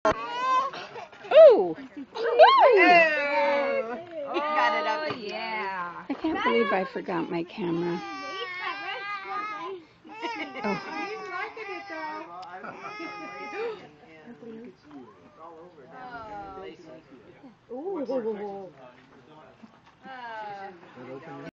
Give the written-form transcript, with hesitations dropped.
Ooh! Got it up. Yeah. I can't believe I forgot my camera. Oh. Ooh.